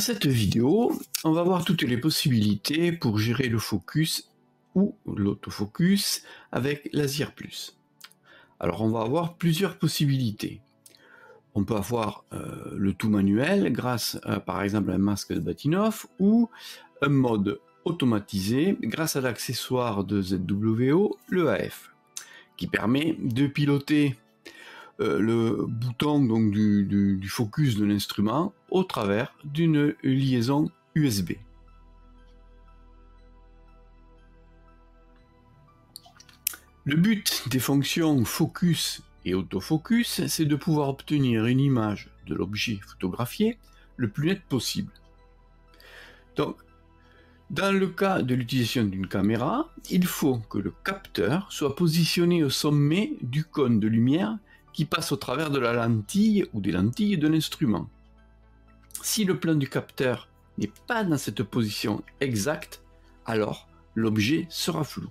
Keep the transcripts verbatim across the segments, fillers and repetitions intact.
cette vidéo, on va voir toutes les possibilités pour gérer le focus ou l'autofocus avec Laser Plus. Alors on va avoir plusieurs possibilités. On peut avoir euh, le tout manuel grâce à par exemple un masque de Bahtinov ou un mode automatisé grâce à l'accessoire de Z W O, le A F, qui permet de piloter euh, le bouton donc, du, du, du focus de l'instrument au travers d'une liaison U S B. Le but des fonctions focus et autofocus, c'est de pouvoir obtenir une image de l'objet photographié le plus net possible. Donc, dans le cas de l'utilisation d'une caméra, il faut que le capteur soit positionné au sommet du cône de lumière qui passe au travers de la lentille ou des lentilles de l'instrument. Si le plan du capteur n'est pas dans cette position exacte, alors l'objet sera flou.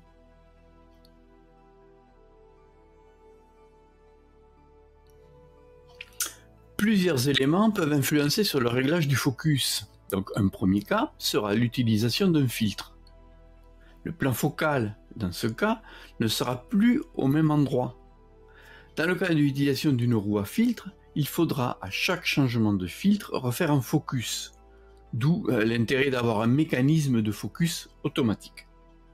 Plusieurs éléments peuvent influencer sur le réglage du focus. Donc un premier cas sera l'utilisation d'un filtre. Le plan focal, dans ce cas, ne sera plus au même endroit. Dans le cas de l'utilisation d'une roue à filtre, il faudra à chaque changement de filtre refaire un focus, d'où euh, l'intérêt d'avoir un mécanisme de focus automatique.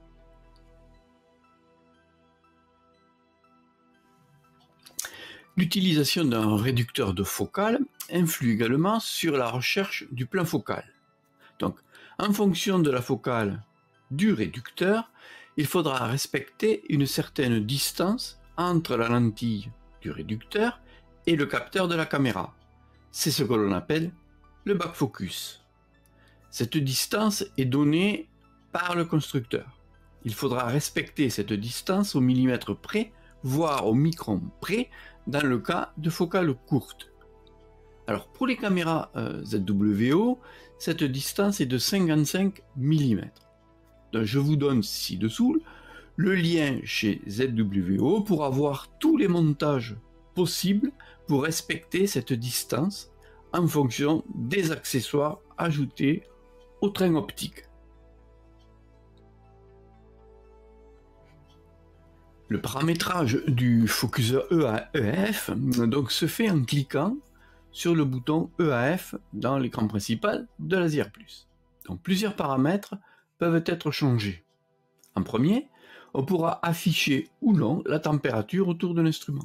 L'utilisation d'un réducteur de focale influe également sur la recherche du plan focal. Donc, en fonction de la focale du réducteur, il faudra respecter une certaine distance entre la lentille du réducteur et le capteur de la caméra. C'est ce que l'on appelle le back focus. Cette distance est donnée par le constructeur. Il faudra respecter cette distance au millimètre près, voire au micron près, dans le cas de focales courtes. Alors pour les caméras euh, Z W O, cette distance est de cinquante-cinq millimètres. Donc je vous donne ci-dessous le lien chez Z W O pour avoir tous les montages possibles pour respecter cette distance en fonction des accessoires ajoutés au train optique. Le paramétrage du focuseur E A F donc, se fait en cliquant sur le bouton E A F dans l'écran principal de Laser Plus. Donc, plusieurs paramètres peuvent être changés. En premier, on pourra afficher ou non la température autour de l'instrument.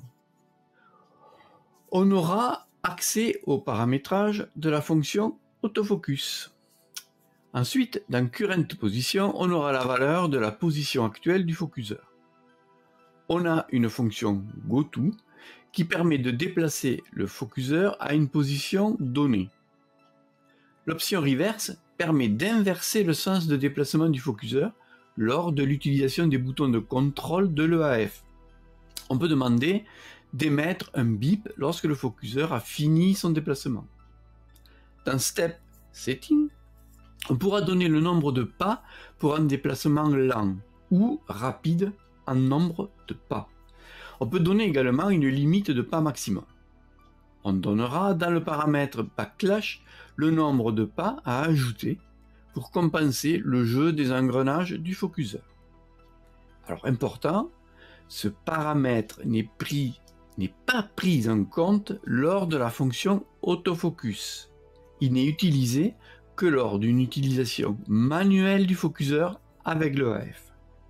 On aura accès au paramétrage de la fonction autofocus. Ensuite, dans Current Position, on aura la valeur de la position actuelle du focuseur. On a une fonction GoTo qui permet de déplacer le focuseur à une position donnée. L'option Reverse permet d'inverser le sens de déplacement du focuseur lors de l'utilisation des boutons de contrôle de l'E A F. On peut demander d'émettre un bip lorsque le focuseur a fini son déplacement. Dans Step Setting, on pourra donner le nombre de pas pour un déplacement lent ou rapide en nombre de pas. On peut donner également une limite de pas maximum. On donnera dans le paramètre Backlash le nombre de pas à ajouter pour compenser le jeu des engrenages du focuseur. Alors important, ce paramètre n'est pris, n'est pas pris en compte lors de la fonction autofocus. Il n'est utilisé que lors d'une utilisation manuelle du focuseur avec le A F.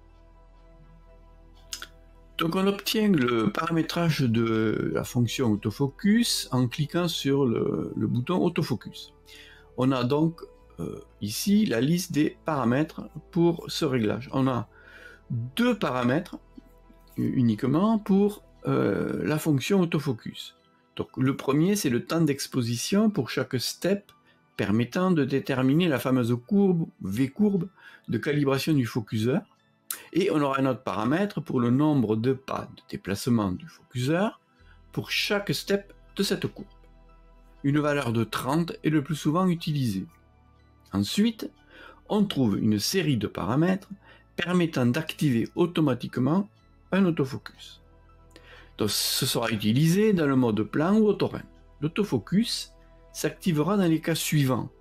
Donc on obtient le paramétrage de la fonction autofocus en cliquant sur le, le bouton autofocus. On a donc euh, ici la liste des paramètres pour ce réglage. On a deux paramètres uniquement pour euh, la fonction autofocus. Donc le premier, c'est le temps d'exposition pour chaque step permettant de déterminer la fameuse courbe V-courbe de calibration du focuseur. Et on aura un autre paramètre pour le nombre de pas de déplacement du focuseur pour chaque step de cette courbe. Une valeur de trente est le plus souvent utilisée. Ensuite, on trouve une série de paramètres permettant d'activer automatiquement un autofocus. Donc, ce sera utilisé dans le mode plan ou autorun. L'autofocus s'activera dans les cas suivants.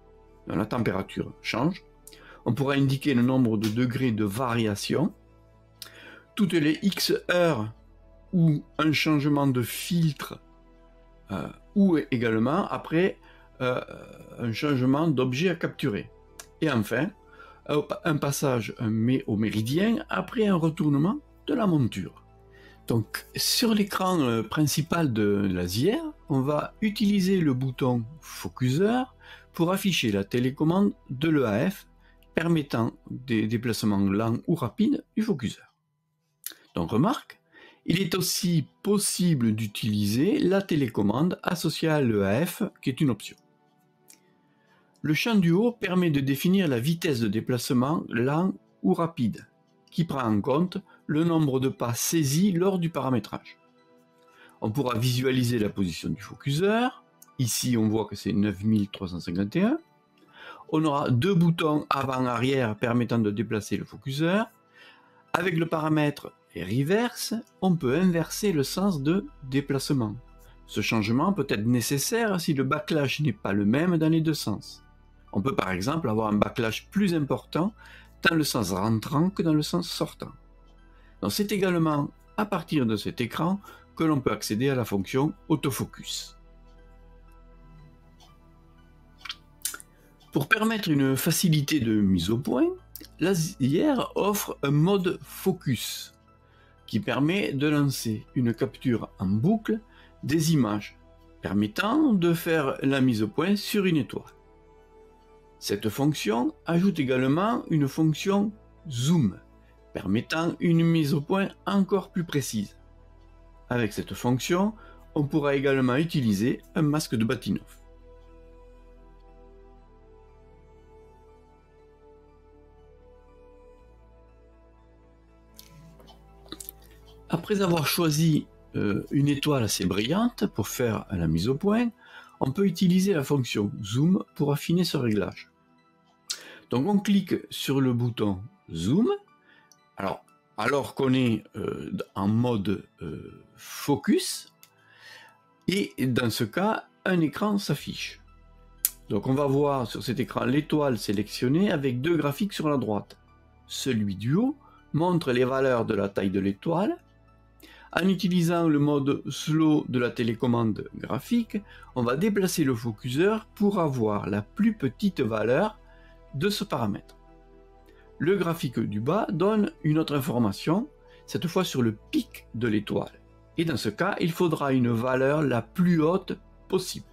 Donc la température change. On pourra indiquer le nombre de degrés de variation. Toutes les X heures ou un changement de filtre euh, ou également après euh, un changement d'objet à capturer. Et enfin, un passage au méridien après un retournement de la monture. Donc sur l'écran principal de l'Azière, on va utiliser le bouton focuseur pour afficher la télécommande de l'E A F permettant des déplacements lents ou rapides du focuseur. Donc remarque, il est aussi possible d'utiliser la télécommande associée à l'E A F qui est une option. Le champ du haut permet de définir la vitesse de déplacement lent ou rapide, qui prend en compte le nombre de pas saisis lors du paramétrage. On pourra visualiser la position du focuseur. Ici, on voit que c'est neuf mille trois cent cinquante et un. On aura deux boutons avant-arrière permettant de déplacer le focuseur. Avec le paramètre reverse, on peut inverser le sens de déplacement. Ce changement peut être nécessaire si le backlash n'est pas le même dans les deux sens. On peut par exemple avoir un backlash plus important dans le sens rentrant que dans le sens sortant. Donc c'est également à partir de cet écran que l'on peut accéder à la fonction autofocus. Pour permettre une facilité de mise au point, l'Azière offre un mode focus qui permet de lancer une capture en boucle des images, permettant de faire la mise au point sur une étoile. Cette fonction ajoute également une fonction zoom, permettant une mise au point encore plus précise. Avec cette fonction, on pourra également utiliser un masque de Bahtinov. Après avoir choisi euh, une étoile assez brillante pour faire la mise au point, on peut utiliser la fonction zoom pour affiner ce réglage. Donc on clique sur le bouton zoom, alors, alors qu'on est euh, en mode euh, focus, et dans ce cas, un écran s'affiche. Donc on va voir sur cet écran l'étoile sélectionnée avec deux graphiques sur la droite. Celui du haut montre les valeurs de la taille de l'étoile. En utilisant le mode slow de la télécommande graphique, on va déplacer le focuseur pour avoir la plus petite valeur de ce paramètre. Le graphique du bas donne une autre information, cette fois sur le pic de l'étoile. Et dans ce cas, il faudra une valeur la plus haute possible.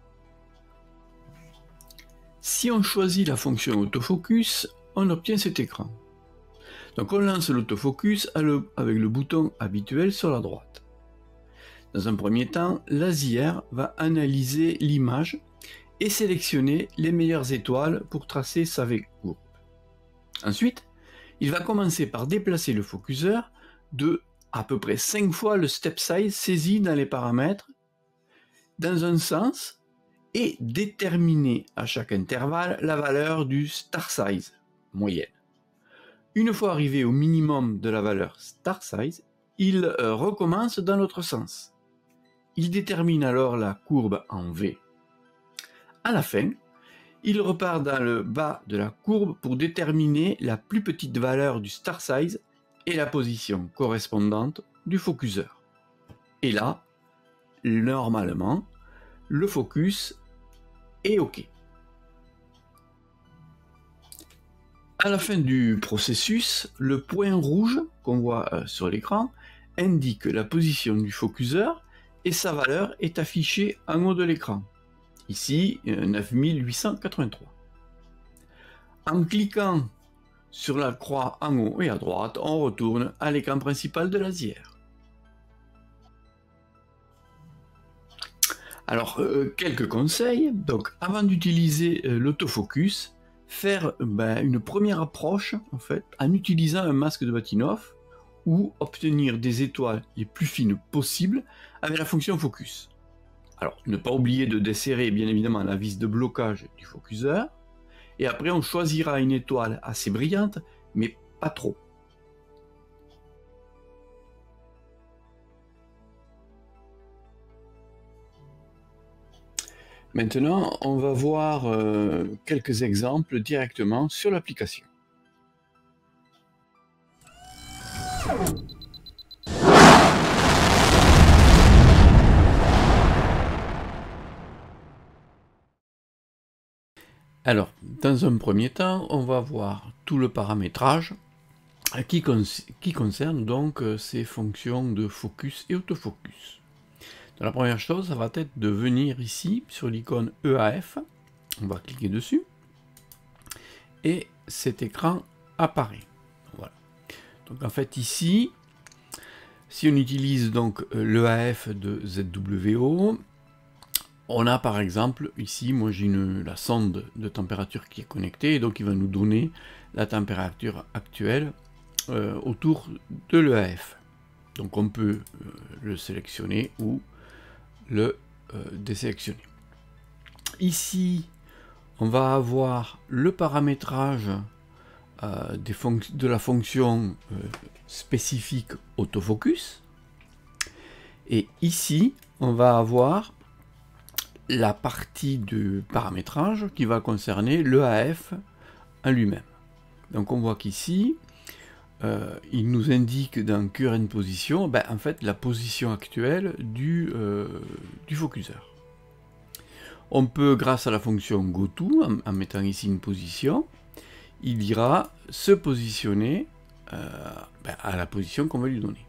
Si on choisit la fonction autofocus, on obtient cet écran. Donc on lance l'autofocus avec le bouton habituel sur la droite. Dans un premier temps, l'Azière va analyser l'image et sélectionner les meilleures étoiles pour tracer sa V courbe. Ensuite, il va commencer par déplacer le focuseur de à peu près cinq fois le step size saisi dans les paramètres dans un sens et déterminer à chaque intervalle la valeur du star size moyenne. Une fois arrivé au minimum de la valeur star size, il euh, recommence dans l'autre sens. Il détermine alors la courbe en V. À la fin, il repart dans le bas de la courbe pour déterminer la plus petite valeur du star size et la position correspondante du focuseur. Et là, normalement, le focus est OK. À la fin du processus, le point rouge qu'on voit sur l'écran indique la position du focuseur et sa valeur est affichée en haut de l'écran. Ici, neuf mille huit cent quatre-vingt-trois. En cliquant sur la croix en haut et à droite, on retourne à l'écran principal de l'Azière. Alors, euh, quelques conseils. Donc, avant d'utiliser euh, l'autofocus, faire ben, une première approche en fait, en utilisant un masque de Bahtinov ou obtenir des étoiles les plus fines possibles avec la fonction focus. Alors, ne pas oublier de desserrer bien évidemment la vis de blocage du focuseur. Et après, on choisira une étoile assez brillante, mais pas trop. Maintenant, on va voir euh, quelques exemples directement sur l'application. Alors, dans un premier temps, on va voir tout le paramétrage qui, con qui concerne donc ces fonctions de focus et autofocus. Donc, la première chose, ça va être de venir ici sur l'icône E A F. On va cliquer dessus et cet écran apparaît. Voilà. Donc en fait ici, si on utilise donc l'E A F de Z W O, on a par exemple ici, moi j'ai la sonde de température qui est connectée, et donc il va nous donner la température actuelle euh, autour de l'E A F. Donc on peut euh, le sélectionner ou le euh, désélectionner. Ici, on va avoir le paramétrage euh, des de la fonction euh, spécifique autofocus. Et ici, on va avoir la partie du paramétrage qui va concerner l'E A F en lui-même. Donc on voit qu'ici, euh, il nous indique dans Current Position, ben, en fait, la position actuelle du, euh, du focuseur. On peut, grâce à la fonction GoTo, en, en mettant ici une position, il ira se positionner euh, ben, à la position qu'on va lui donner.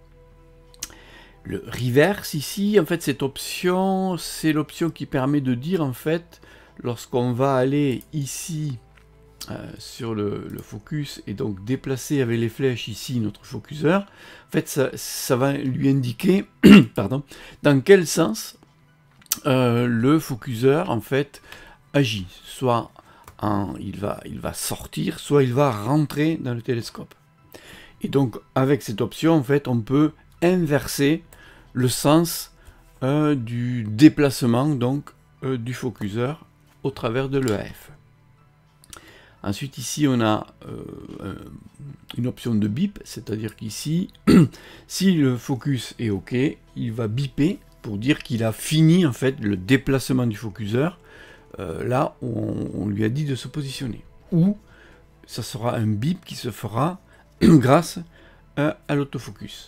Le reverse ici, en fait, cette option, c'est l'option qui permet de dire, en fait, lorsqu'on va aller ici euh, sur le, le focus et donc déplacer avec les flèches ici notre focuseur, en fait, ça, ça va lui indiquer, pardon, dans quel sens euh, le focuseur, en fait, agit. Soit en, il, va, il va sortir, soit il va rentrer dans le télescope. Et donc, avec cette option, en fait, on peut inverser le sens euh, du déplacement donc euh, du focuseur au travers de l'E A F. Ensuite ici on a euh, une option de bip, c'est-à-dire qu'ici si le focus est OK, il va biper pour dire qu'il a fini en fait le déplacement du focuseur euh, là où on, on lui a dit de se positionner. Ou ça sera un bip qui se fera grâce à, à l'autofocus.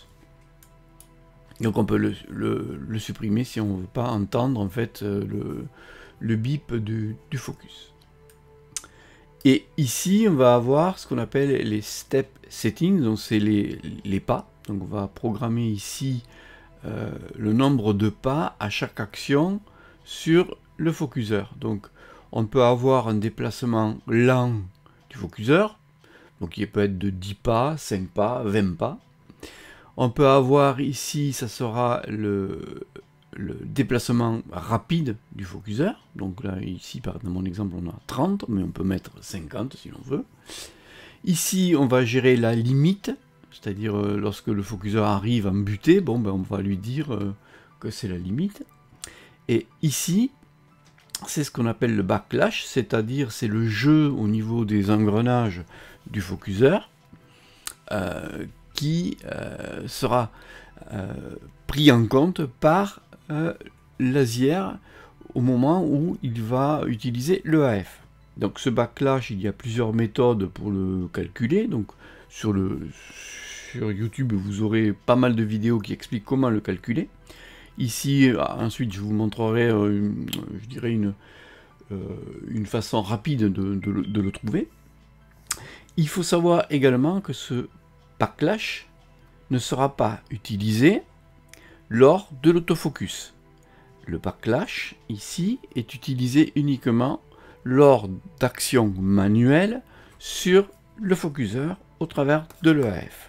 Donc on peut le, le, le supprimer si on ne veut pas entendre en fait le, le bip du, du focus. Et ici on va avoir ce qu'on appelle les step settings, donc c'est les, les pas. Donc on va programmer ici euh, le nombre de pas à chaque action sur le focuseur. Donc on peut avoir un déplacement lent du focuseur, donc il peut être de dix pas, cinq pas, vingt pas. On peut avoir ici, ça sera le, le déplacement rapide du focuseur. Donc là, ici, dans mon exemple, on a trente, mais on peut mettre cinquante si l'on veut. Ici, on va gérer la limite, c'est-à-dire euh, lorsque le focuseur arrive en butée, bon, ben, on va lui dire euh, que c'est la limite. Et ici, c'est ce qu'on appelle le backlash, c'est-à-dire c'est le jeu au niveau des engrenages du focuseur, euh, qui euh, sera euh, pris en compte par euh, l'ASIER au moment où il va utiliser l'E A F. Donc ce backlash, il y a plusieurs méthodes pour le calculer. Donc sur, le, sur YouTube, vous aurez pas mal de vidéos qui expliquent comment le calculer. Ici, ensuite, je vous montrerai, euh, une, je dirais, une, euh, une façon rapide de, de, de le trouver. Il faut savoir également que ce backlash ne sera pas utilisé lors de l'autofocus. Le backlash, ici, est utilisé uniquement lors d'actions manuelles sur le focuseur au travers de l'E A F.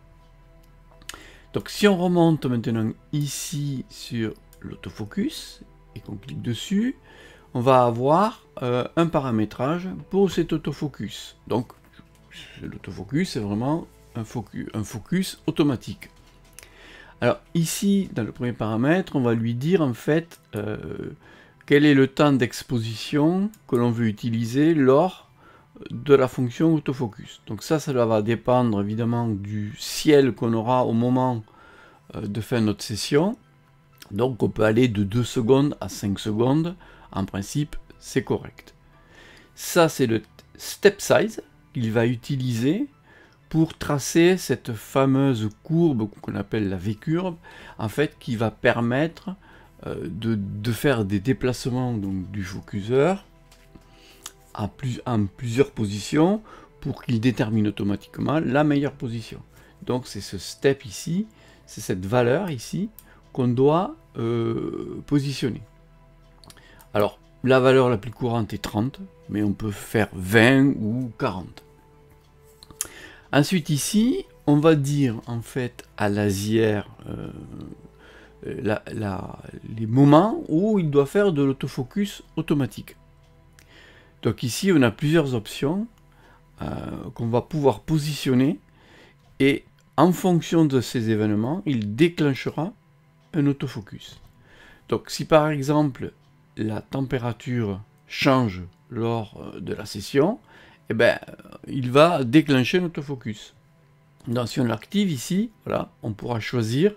Donc si on remonte maintenant ici sur l'autofocus et qu'on clique dessus, on va avoir euh, un paramétrage pour cet autofocus. Donc l'autofocus, c'est vraiment un focus, un focus automatique. Alors ici, dans le premier paramètre, on va lui dire en fait euh, quel est le temps d'exposition que l'on veut utiliser lors de la fonction autofocus. Donc ça, ça va dépendre évidemment du ciel qu'on aura au moment euh, de faire notre session. Donc on peut aller de deux secondes à cinq secondes En principe, c'est correct. Ça, c'est le step size qu'il va utiliser pour tracer cette fameuse courbe qu'on appelle la V-courbe, en fait, qui va permettre euh, de, de faire des déplacements donc, du focuseur en, plus, en plusieurs positions pour qu'il détermine automatiquement la meilleure position. Donc c'est ce step ici, c'est cette valeur ici qu'on doit euh, positionner. Alors la valeur la plus courante est trente, mais on peut faire vingt ou quarante. Ensuite ici, on va dire en fait à Lazière euh, la, la, les moments où il doit faire de l'autofocus automatique. Donc ici on a plusieurs options euh, qu'on va pouvoir positionner et en fonction de ces événements, il déclenchera un autofocus. Donc si par exemple la température change lors de la session, eh ben, il va déclencher un autofocus. Donc si on l'active ici, voilà, on pourra choisir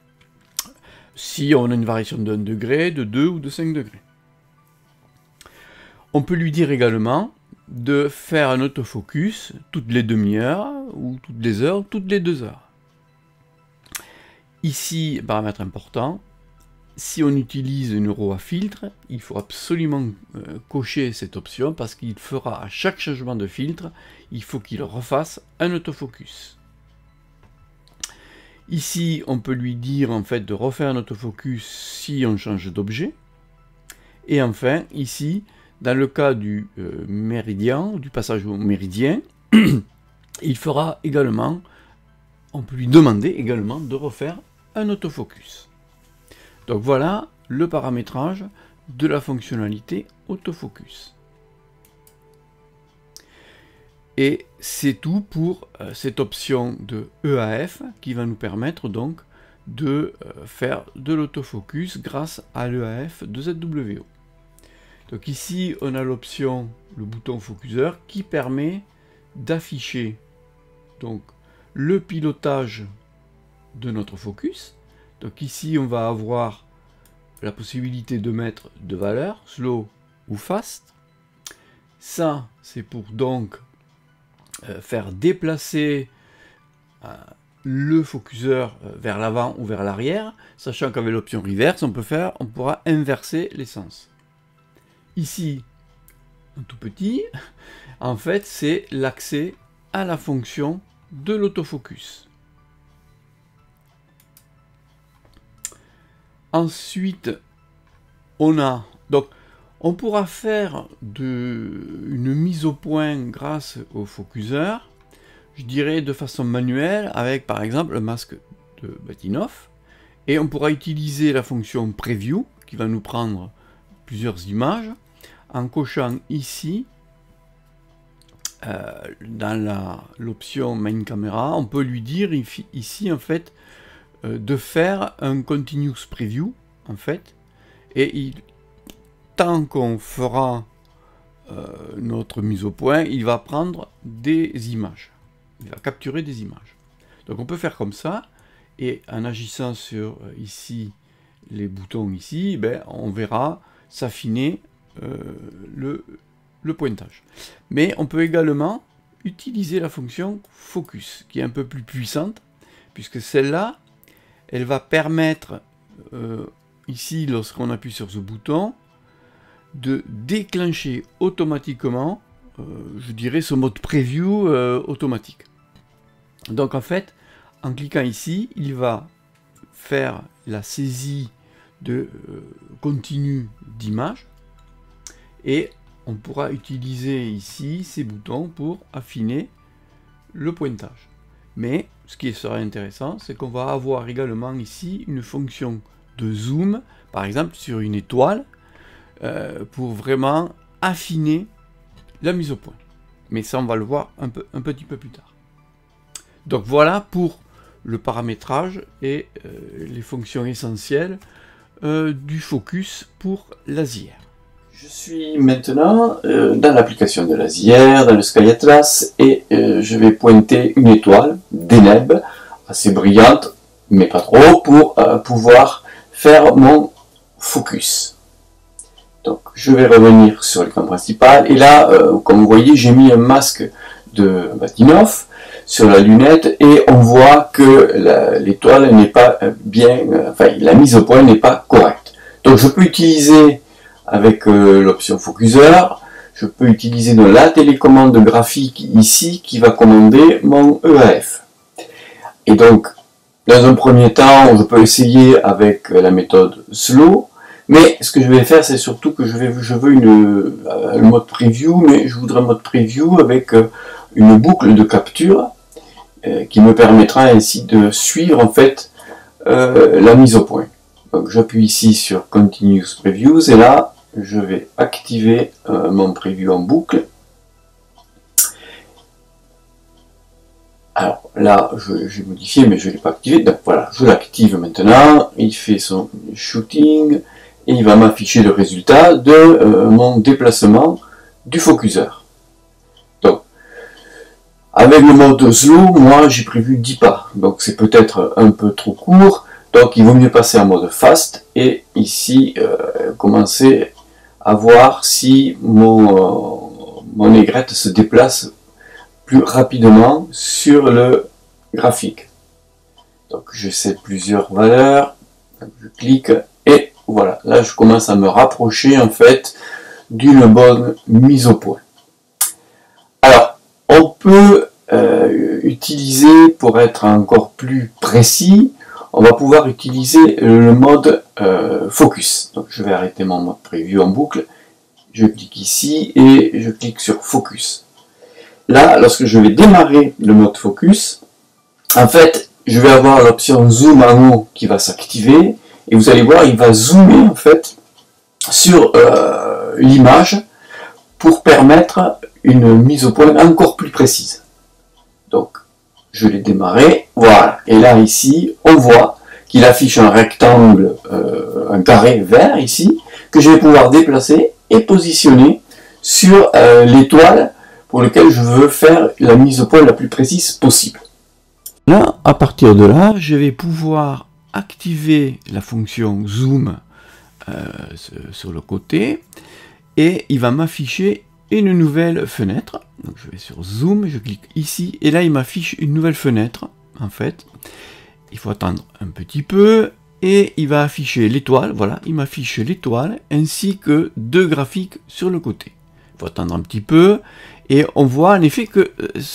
si on a une variation d'un degré, de deux ou de cinq degrés. On peut lui dire également de faire un autofocus toutes les demi-heures, ou toutes les heures, toutes les deux heures. Ici, paramètre important, si on utilise une roue à filtre, il faut absolument euh, cocher cette option parce qu'il fera à chaque changement de filtre, il faut qu'il refasse un autofocus. Ici, on peut lui dire en fait de refaire un autofocus si on change d'objet. Et enfin, ici, dans le cas du euh, méridien, du passage au méridien, il fera également, on peut lui demander également de refaire un autofocus. Donc voilà le paramétrage de la fonctionnalité autofocus. Et c'est tout pour euh, cette option de E A F qui va nous permettre donc de euh, faire de l'autofocus grâce à l'E A F de Z W O. Donc ici on a l'option, le bouton focuseur qui permet d'afficher donc le pilotage de notre focus. Donc ici on va avoir la possibilité de mettre deux valeurs, slow ou fast. Ça c'est pour donc euh, faire déplacer euh, le focuseur euh, vers l'avant ou vers l'arrière, sachant qu'avec l'option reverse on peut faire, on pourra inverser les sens. Ici, un tout petit, en fait c'est l'accès à la fonction de l'autofocus. Ensuite, on a donc on pourra faire de, une mise au point grâce au focuseur, je dirais de façon manuelle avec par exemple le masque de Bahtinov, et on pourra utiliser la fonction preview qui va nous prendre plusieurs images en cochant ici euh, dans l'option main camera, on peut lui dire ici en fait de faire un continuous preview en fait, et il, tant qu'on fera euh, notre mise au point, il va prendre des images, il va capturer des images. Donc on peut faire comme ça, et en agissant sur euh, ici les boutons ici, ben, on verra s'affiner euh, le, le pointage. Mais on peut également utiliser la fonction focus qui est un peu plus puissante, puisque celle-là elle va permettre, euh, ici, lorsqu'on appuie sur ce bouton, de déclencher automatiquement, euh, je dirais, ce mode preview euh, automatique. Donc en fait, en cliquant ici, il va faire la saisie de euh, continu d'image, et on pourra utiliser ici ces boutons pour affiner le pointage. Mais ce qui sera intéressant, c'est qu'on va avoir également ici une fonction de zoom, par exemple sur une étoile, euh, pour vraiment affiner la mise au point. Mais ça, on va le voir un, peu, un petit peu plus tard. Donc voilà pour le paramétrage et euh, les fonctions essentielles euh, du focus pour Lazière. Je suis maintenant euh, dans l'application de Lazière, dans le Sky Atlas, et euh, je vais pointer une étoile, Deneb, assez brillante, mais pas trop, pour euh, pouvoir faire mon focus. Donc je vais revenir sur l'écran principal, et là, euh, comme vous voyez, j'ai mis un masque de Bahtinov sur la lunette, et on voit que l'étoile n'est pas bien, euh, enfin la mise au point n'est pas correcte. Donc je peux utiliser avec euh, l'option focuseur, je peux utiliser de la télécommande graphique ici qui va commander mon E A F. Et donc, dans un premier temps, je peux essayer avec la méthode slow, mais ce que je vais faire, c'est surtout que je, vais, je veux une, euh, le mode preview, mais je voudrais un mode preview avec euh, une boucle de capture euh, qui me permettra ainsi de suivre en fait euh, la mise au point. Donc j'appuie ici sur Continuous Previews, et là, je vais activer euh, mon preview en boucle. Alors là, j'ai modifié, mais je ne l'ai pas activé. Donc voilà, je l'active maintenant. Il fait son shooting et il va m'afficher le résultat de euh, mon déplacement du focuseur. Donc, avec le mode slow, moi j'ai prévu dix pas. Donc c'est peut-être un peu trop court. Donc il vaut mieux passer en mode fast et ici euh, commencer à voir si mon, euh, mon aigrette se déplace plus rapidement sur le graphique. Donc j'essaie plusieurs valeurs, je clique et voilà, là je commence à me rapprocher en fait d'une bonne mise au point. Alors on peut euh, utiliser, pour être encore plus précis, on va pouvoir utiliser le mode euh, focus. Donc je vais arrêter mon mode preview en boucle, je clique ici et je clique sur focus. Là, lorsque je vais démarrer le mode focus, en fait, je vais avoir l'option zoom en haut qui va s'activer, et vous allez voir, il va zoomer en fait sur euh, l'image pour permettre une mise au point encore plus précise. Donc, je l'ai démarré, voilà. Et là, ici, on voit qu'il affiche un rectangle, euh, un carré vert ici, que je vais pouvoir déplacer et positionner sur euh, l'étoile pour lequel je veux faire la mise au point la plus précise possible. Là, à partir de là, je vais pouvoir activer la fonction zoom euh, sur le côté, et il va m'afficher une nouvelle fenêtre. Donc je vais sur zoom, je clique ici, et là il m'affiche une nouvelle fenêtre. En fait, il faut attendre un petit peu, et il va afficher l'étoile. Voilà, il m'affiche l'étoile ainsi que deux graphiques sur le côté. Il faut attendre un petit peu, et on voit en effet que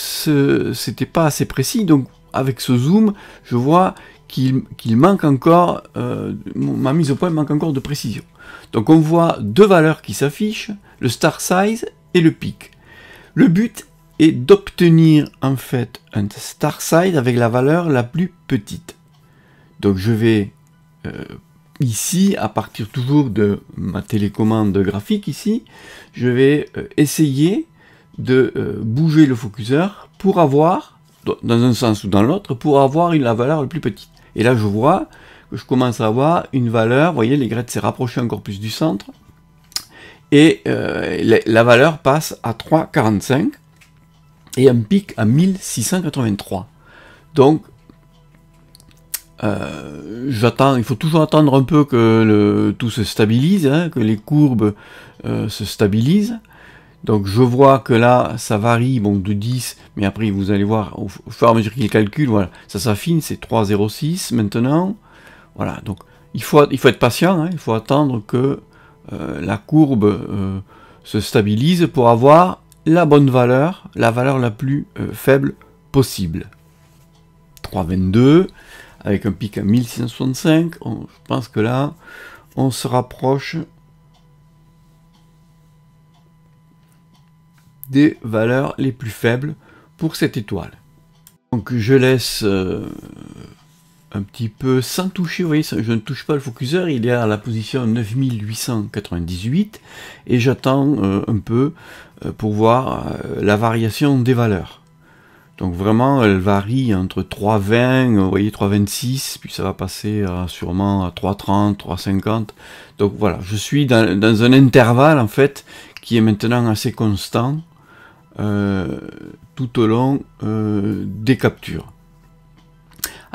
ce c'était pas assez précis. Donc avec ce zoom, je vois qu'il qu'il manque encore, euh, ma mise au point manque encore de précision. Donc on voit deux valeurs qui s'affichent, le star size et le pic. Le but est d'obtenir en fait un star size avec la valeur la plus petite. Donc je vais euh, ici, à partir toujours de ma télécommande graphique ici, je vais euh, essayer de euh, bouger le focuseur pour avoir, dans un sens ou dans l'autre, pour avoir une, la valeur la plus petite. Et là je vois que je commence à avoir une valeur, vous voyez, l'aigrette s'est rapprochée encore plus du centre, et euh, la, la valeur passe à trois virgule quarante-cinq, et un pic à mille six cent quatre-vingt-trois. Donc, euh, j'attends, il faut toujours attendre un peu que le, tout se stabilise, hein, que les courbes euh, se stabilisent. Donc je vois que là, ça varie, bon, de dix, mais après, vous allez voir, au, au fur et à mesure qu'il calcule, voilà, ça s'affine, c'est trois virgule zéro six maintenant. Voilà, donc il faut, il faut être patient, hein, il faut attendre que euh, la courbe euh, se stabilise pour avoir la bonne valeur, la valeur la plus euh, faible possible. trois virgule vingt-deux, avec un pic à mille six cent soixante-cinq, on, je pense que là, on se rapproche des valeurs les plus faibles pour cette étoile. Donc je laisse euh, un petit peu sans toucher, vous voyez, je ne touche pas le focuseur, il est à la position neuf mille huit cent quatre-vingt-dix-huit, et j'attends euh, un peu euh, pour voir euh, la variation des valeurs. Donc vraiment, elle varie entre trois virgule vingt, vous voyez, trois virgule vingt-six, puis ça va passer à, sûrement à trois virgule trente, trois virgule cinquante. Donc voilà, je suis dans, dans un intervalle, en fait, qui est maintenant assez constant euh, tout au long euh, des captures.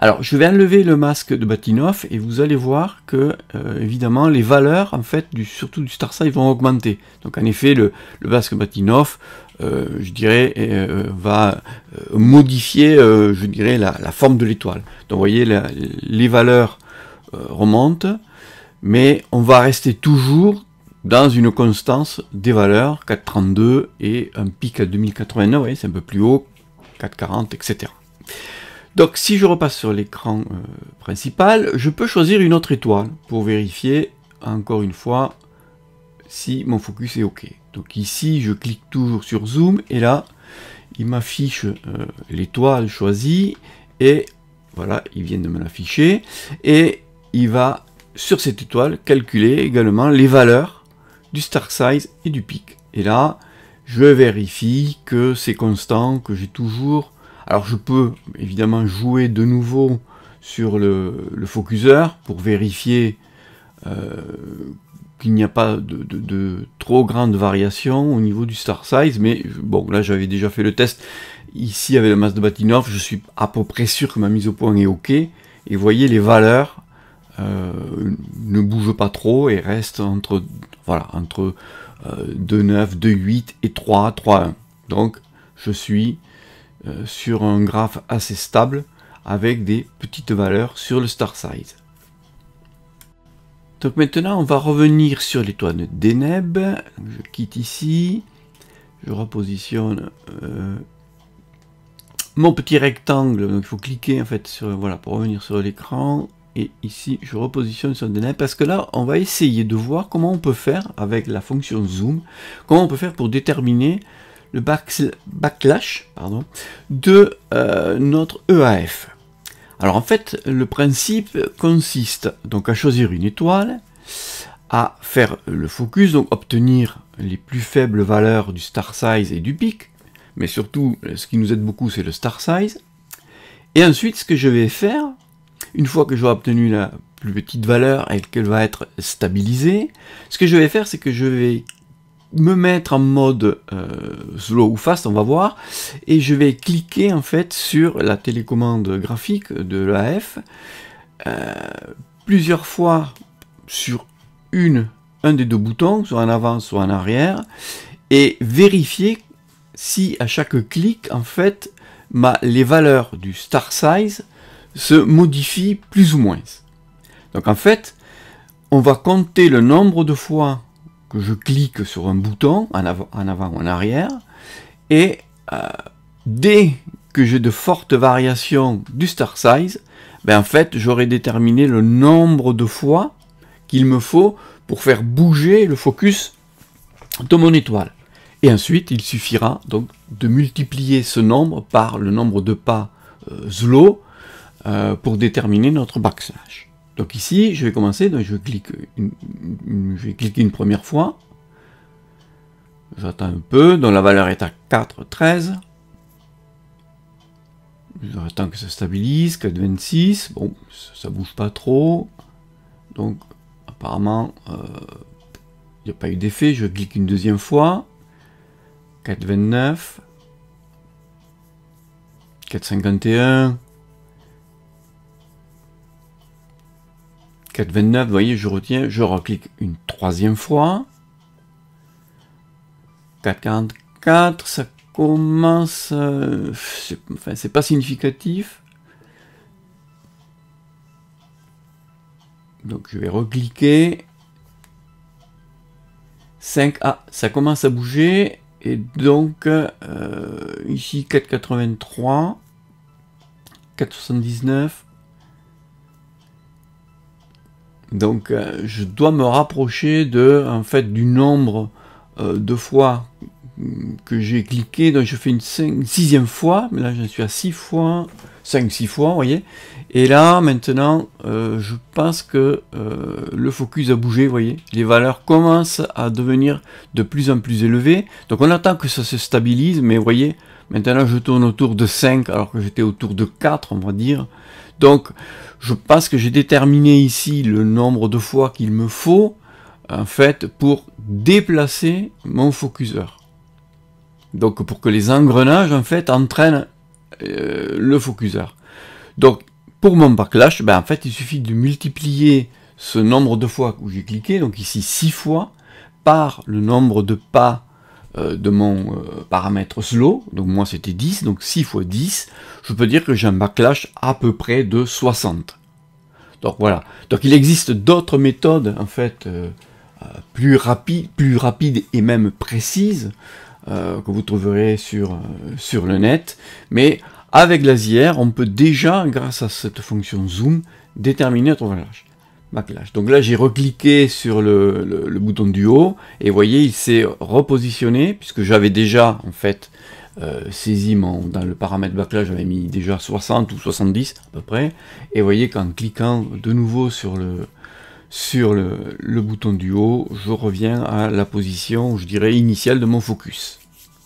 Alors, je vais enlever le masque de Bahtinov et vous allez voir que, euh, évidemment, les valeurs, en fait, du, surtout du star size, vont augmenter. Donc, en effet, le, le masque Bahtinov, euh, je dirais, euh, va euh, modifier, euh, je dirais, la, la forme de l'étoile. Donc, vous voyez, la, les valeurs euh, remontent, mais on va rester toujours dans une constance des valeurs, quatre virgule trente-deux, et un pic à deux mille quatre-vingt-neuf, vous voyez, c'est un peu plus haut, quatre virgule quarante, et cetera. Donc si je repasse sur l'écran euh, principal, je peux choisir une autre étoile pour vérifier, encore une fois, si mon focus est OK. Donc ici, je clique toujours sur Zoom, et là, il m'affiche euh, l'étoile choisie, et voilà, il vient de me l'afficher, et il va, sur cette étoile, calculer également les valeurs du star size et du pic. Et là, je vérifie que c'est constant, que j'ai toujours... Alors je peux évidemment jouer de nouveau sur le, le focuseur pour vérifier euh, qu'il n'y a pas de, de, de trop grande variation au niveau du star size, mais bon, là j'avais déjà fait le test ici avec le masque de Bahtinov, je suis à peu près sûr que ma mise au point est OK, et vous voyez les valeurs euh, ne bougent pas trop et restent entre, voilà, entre euh, deux virgule neuf, deux virgule huit et trois, trois virgule un. Donc je suis Euh, sur un graphe assez stable avec des petites valeurs sur le star size. Donc maintenant on va revenir sur l'étoile de Deneb. Je quitte ici, je repositionne euh, mon petit rectangle, donc il faut cliquer en fait sur, voilà, pour revenir sur l'écran, et ici je repositionne sur Deneb parce que là on va essayer de voir comment on peut faire avec la fonction zoom, comment on peut faire pour déterminer le backlash pardon, de euh, notre E A F. Alors en fait, le principe consiste donc à choisir une étoile, à faire le focus, donc obtenir les plus faibles valeurs du star size et du pic, mais surtout, ce qui nous aide beaucoup, c'est le star size. Et ensuite, ce que je vais faire, une fois que j'aurai obtenu la plus petite valeur et qu'elle va être stabilisée, ce que je vais faire, c'est que je vais me mettre en mode euh, slow ou fast, on va voir, et je vais cliquer en fait sur la télécommande graphique de l'E A F euh, plusieurs fois sur une, un des deux boutons, soit en avant, soit en arrière, et vérifier si à chaque clic, en fait, ma, les valeurs du star size se modifient plus ou moins. Donc en fait, on va compter le nombre de fois que je clique sur un bouton, en avant, en avant ou en arrière, et euh, dès que j'ai de fortes variations du star size, ben en fait, j'aurai déterminé le nombre de fois qu'il me faut pour faire bouger le focus de mon étoile. Et ensuite, il suffira donc de multiplier ce nombre par le nombre de pas euh, slow euh, pour déterminer notre backslash. Donc ici, je vais commencer, donc je, clique une, une, je vais cliquer une première fois. J'attends un peu, donc la valeur est à quatre virgule treize. J'attends que ça stabilise, quatre virgule vingt-six. Bon, ça ne bouge pas trop. Donc, apparemment, il euh, n'y a pas eu d'effet. Je clique une deuxième fois. quatre virgule vingt-neuf. quatre virgule cinquante et un. quatre virgule vingt-neuf, vous voyez, je retiens, je reclique une troisième fois. quatre virgule quarante-quatre, ça commence... Euh, c'est, enfin, c'est pas significatif. Donc je vais recliquer. cinq, ah, ça commence à bouger. Et donc, euh, ici, quatre virgule quatre-vingt-trois. quatre virgule soixante-dix-neuf. Donc euh, je dois me rapprocher de, en fait, du nombre euh, de fois que j'ai cliqué. Donc je fais une, cinq, une sixième fois, mais là je suis à six fois, cinq six fois, vous voyez. Et là maintenant, euh, je pense que euh, le focus a bougé, vous voyez. Les valeurs commencent à devenir de plus en plus élevées. Donc on attend que ça se stabilise, mais vous voyez, maintenant je tourne autour de cinq alors que j'étais autour de quatre, on va dire. Donc, je pense que j'ai déterminé ici le nombre de fois qu'il me faut, en fait, pour déplacer mon focuseur. Donc, pour que les engrenages, en fait, entraînent euh, le focuseur. Donc, pour mon backlash, ben, en fait, il suffit de multiplier ce nombre de fois où j'ai cliqué, donc ici six fois, par le nombre de pas euh, de mon euh, paramètre slow, donc moi c'était dix, donc six fois dix, je peux dire que j'ai un backlash à peu près de soixante. Donc voilà, donc il existe d'autres méthodes, en fait, euh, plus rapides, plus rapides et même précises, euh, que vous trouverez sur, euh, sur le net, mais avec Lazier, on peut déjà, grâce à cette fonction zoom, déterminer notre backlash. backlash. Donc là, j'ai recliqué sur le, le, le bouton du haut, et vous voyez, il s'est repositionné, puisque j'avais déjà, en fait, euh, saisi mon, dans le paramètre backlash, j'avais mis déjà soixante ou soixante-dix, à peu près, et vous voyez qu'en cliquant de nouveau sur le, sur le, le bouton du haut, je reviens à la position, je dirais, initiale de mon focus.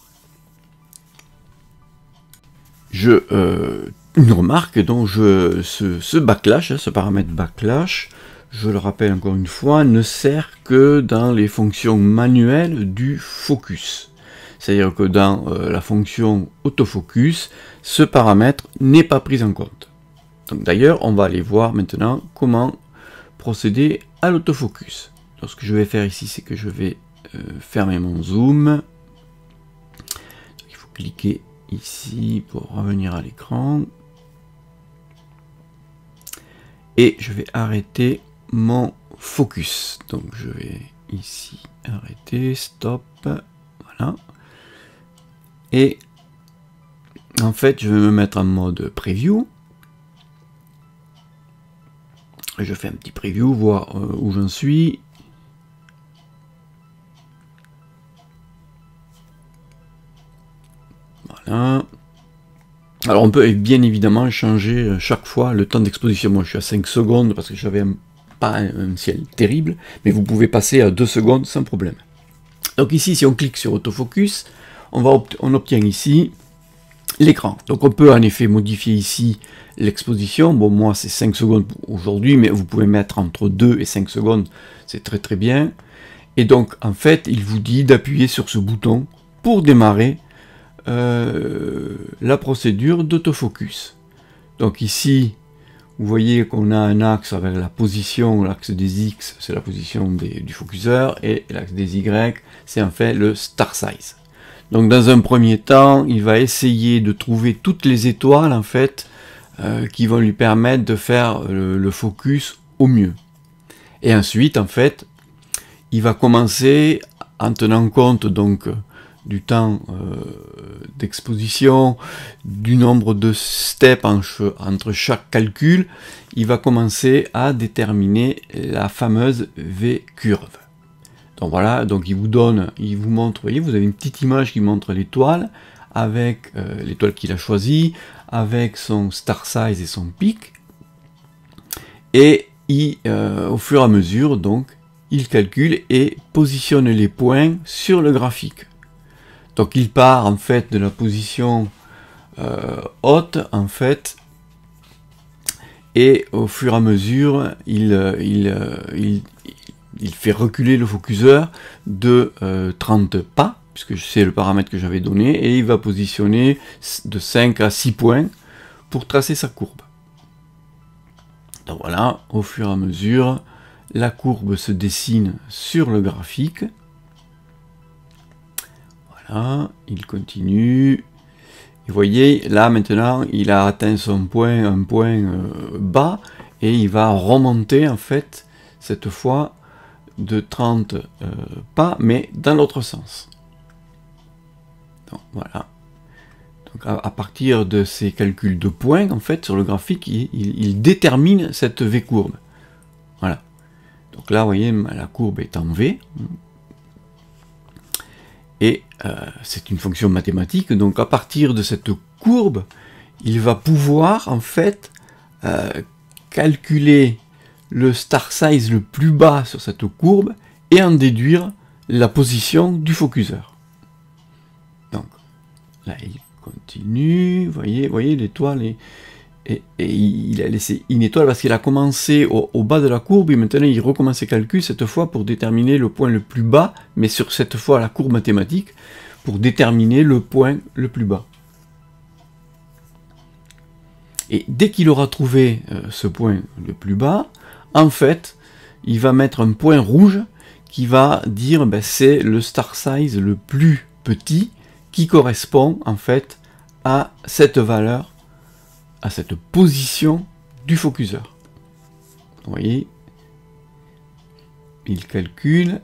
Je, euh, une remarque, donc je, ce, ce backlash, ce paramètre backlash, je le rappelle encore une fois, ne sert que dans les fonctions manuelles du focus. C'est-à-dire que dans euh, la fonction autofocus, ce paramètre n'est pas pris en compte. Donc d'ailleurs, on va aller voir maintenant comment procéder à l'autofocus. Donc ce que je vais faire ici, c'est que je vais euh, fermer mon zoom. Donc, il faut cliquer ici pour revenir à l'écran. Et je vais arrêter mon focus. Donc je vais ici arrêter, stop, voilà. Et en fait, je vais me mettre en mode preview. Je fais un petit preview, voir euh, où j'en suis. Voilà. Alors on peut bien évidemment changer chaque fois le temps d'exposition. Moi je suis à cinq secondes parce que j'avais pas un, un ciel terrible, mais vous pouvez passer à deux secondes sans problème. Donc ici, si on clique sur autofocus, on, va obt on obtient ici l'écran. Donc on peut en effet modifier ici l'exposition. Bon, moi c'est cinq secondes aujourd'hui, mais vous pouvez mettre entre deux et cinq secondes, c'est très très bien. Et donc en fait, il vous dit d'appuyer sur ce bouton pour démarrer euh, la procédure d'autofocus. Donc ici, vous voyez qu'on a un axe avec la position, l'axe des X, c'est la position des, du focuseur, et l'axe des Y, c'est en fait le star size. Donc dans un premier temps, il va essayer de trouver toutes les étoiles en fait euh, qui vont lui permettre de faire le, le focus au mieux. Et ensuite, en fait, il va commencer en tenant compte donc du temps euh, d'exposition, du nombre de steps en entre chaque calcul, il va commencer à déterminer la fameuse V-curve. Donc voilà, donc il vous donne, il vous montre, vous voyez, vous avez une petite image qui montre l'étoile, avec euh, l'étoile qu'il a choisie, avec son star size et son pic, et il, euh, au fur et à mesure, donc, il calcule et positionne les points sur le graphique. Donc il part en fait de la position euh, haute en fait, et au fur et à mesure il, il, il, il fait reculer le focuseur de euh, trente pas, puisque c'est le paramètre que j'avais donné, et il va positionner de cinq à six points pour tracer sa courbe. Donc voilà, au fur et à mesure, la courbe se dessine sur le graphique. Voilà, il continue. Et vous voyez, là maintenant, il a atteint son point, un point euh, bas, et il va remonter en fait, cette fois, de trente euh, pas, mais dans l'autre sens. Donc voilà. Donc à, à partir de ces calculs de points, en fait, sur le graphique, il, il, il détermine cette V-courbe. Voilà. Donc là, vous voyez, la courbe est en V. Et euh, c'est une fonction mathématique, donc à partir de cette courbe, il va pouvoir en fait euh, calculer le star size le plus bas sur cette courbe et en déduire la position du focuseur. Donc là il continue, vous voyez, voyez l'étoile est... Et, et il a laissé une étoile parce qu'il a commencé au, au bas de la courbe, et maintenant il recommence ses calculs, cette fois pour déterminer le point le plus bas, mais sur cette fois la courbe mathématique, pour déterminer le point le plus bas. Et dès qu'il aura trouvé euh, ce point le plus bas, en fait, il va mettre un point rouge qui va dire ben, c'est le star size le plus petit qui correspond en fait à cette valeur, à cette position du focuseur. Vous voyez, il calcule.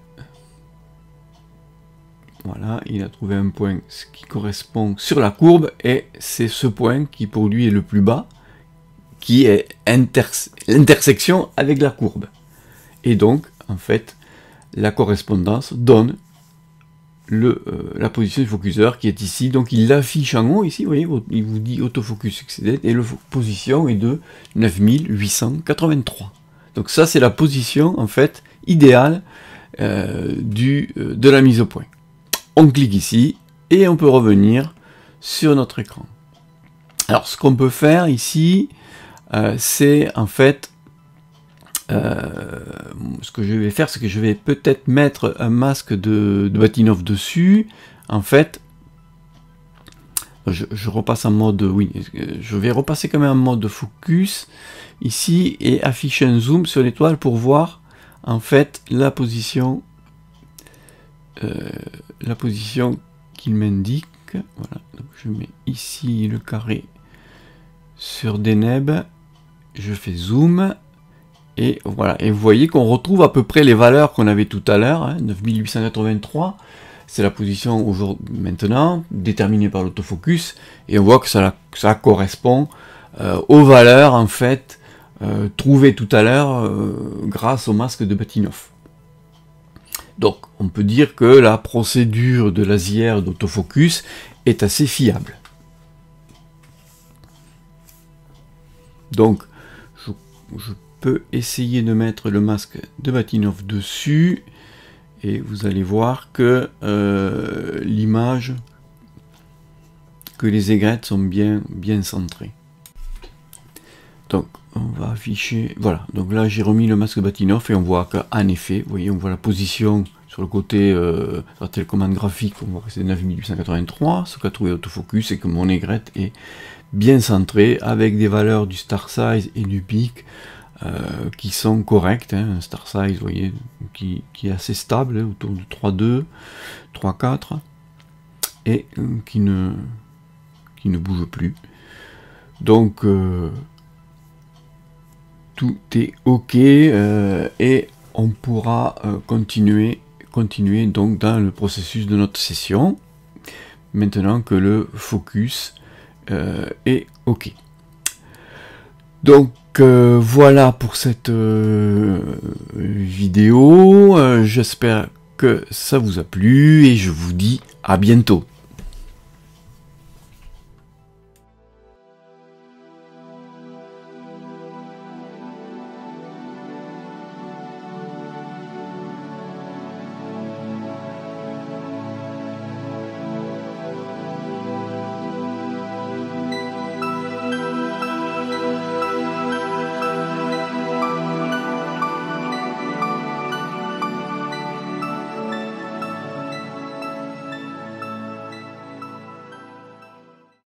Voilà, il a trouvé un point qui correspond sur la courbe et c'est ce point qui pour lui est le plus bas, qui est l'intersection avec la courbe. Et donc, en fait, la correspondance donne le, euh, la position du focuseur qui est ici. Donc, il l'affiche en haut ici, vous voyez, il vous dit autofocus succédé et la position est de neuf mille huit cent quatre-vingt-trois. Donc ça, c'est la position, en fait, idéale euh, du, euh, de la mise au point. On clique ici et on peut revenir sur notre écran. Alors ce qu'on peut faire ici, euh, c'est en fait, euh, ce que je vais faire, c'est que je vais peut-être mettre un masque de, de Bahtinov dessus. En fait, je, je repasse en mode, oui, je vais repasser quand même en mode focus ici et afficher un zoom sur l'étoile pour voir en fait la position. Euh, la position qu'il m'indique. Voilà, donc je mets ici le carré sur Deneb, je fais zoom, et voilà, et vous voyez qu'on retrouve à peu près les valeurs qu'on avait tout à l'heure, hein, neuf mille huit cent quatre-vingt-trois, c'est la position aujourd'hui maintenant, déterminée par l'autofocus, et on voit que ça, ça correspond euh, aux valeurs en fait euh, trouvées tout à l'heure euh, grâce au masque de Bahtinov. Donc, on peut dire que la procédure de Lazière d'autofocus est assez fiable. Donc, je, je peux essayer de mettre le masque de Bahtinov dessus, et vous allez voir que euh, l'image, que les aigrettes sont bien, bien centrées. Donc, on va afficher, voilà, donc là j'ai remis le masque Bahtinov et on voit qu'en effet, vous voyez, on voit la position sur le côté euh, sur la télécommande graphique, on voit que c'est neuf mille huit cent quatre-vingt-trois, ce qu'a trouvé l'autofocus, c'est que mon aigrette est bien centrée avec des valeurs du star size et du pic euh, qui sont correctes, hein, un star size, vous voyez, qui, qui est assez stable, hein, autour de trois deux, trois quatre, et euh, qui, ne, qui ne bouge plus. Donc, euh, tout est ok euh, et on pourra euh, continuer, continuer donc dans le processus de notre session maintenant que le focus euh, est ok. Donc euh, voilà pour cette euh, vidéo, euh, j'espère que ça vous a plu et je vous dis à bientôt.